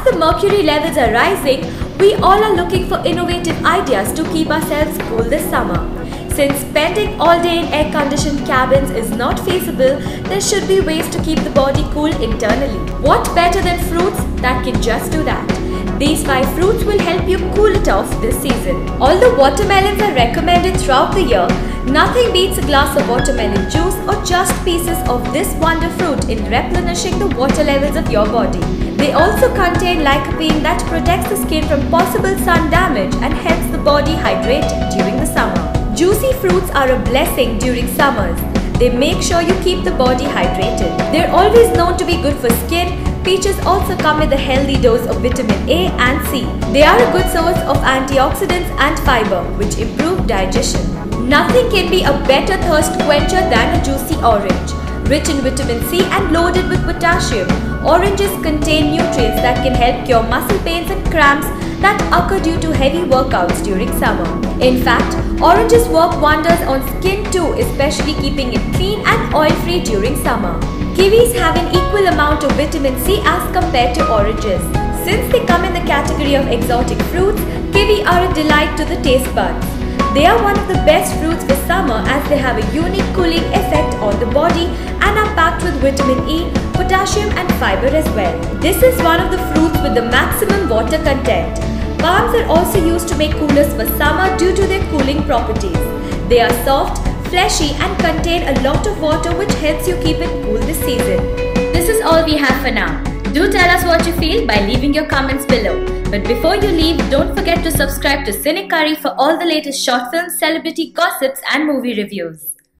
the mercury levels are rising, we all are looking for innovative ideas to keep ourselves cool this summer. Since spending all day in air-conditioned cabins is not feasible, there should be ways to keep the body cool internally. What better than fruits that can just do that? These 5 fruits will help you cool it off this season. Although watermelons are recommended throughout the year, nothing beats a glass of watermelon juice or just pieces of this wonder fruit in replenishing the water levels of your body. They also contain lycopene that protects the skin from possible sun damage and helps the body hydrated during the summer. Juicy fruits are a blessing during summers. They make sure you keep the body hydrated. They're always known to be good for skin. Peaches also come with a healthy dose of vitamin A and C. They are a good source of antioxidants and fiber, which improve digestion. Nothing can be a better thirst quencher than a juicy orange. Rich in vitamin C and loaded with potassium, oranges contain nutrients that can help cure muscle pains and cramps that occur due to heavy workouts during summer. In fact, oranges work wonders on skin too, especially keeping it clean and oil-free during summer. Kiwis have an equal amount of vitamin C as compared to oranges. Since they come in the category of exotic fruits, kiwi are a delight to the taste buds. They are one of the best fruits for summer as they have a unique cooling effect on the body and are packed with vitamin E, potassium and fiber as well. This is one of the fruits with the maximum water content. Palms are also used to make coolers for summer due to their cooling properties. They are soft, fleshy and contain a lot of water which helps you keep it cool this season. This is all we have for now. Do tell us what you feel by leaving your comments below. But before you leave, don't forget to subscribe to Cine Curry for all the latest short films, celebrity gossips and movie reviews.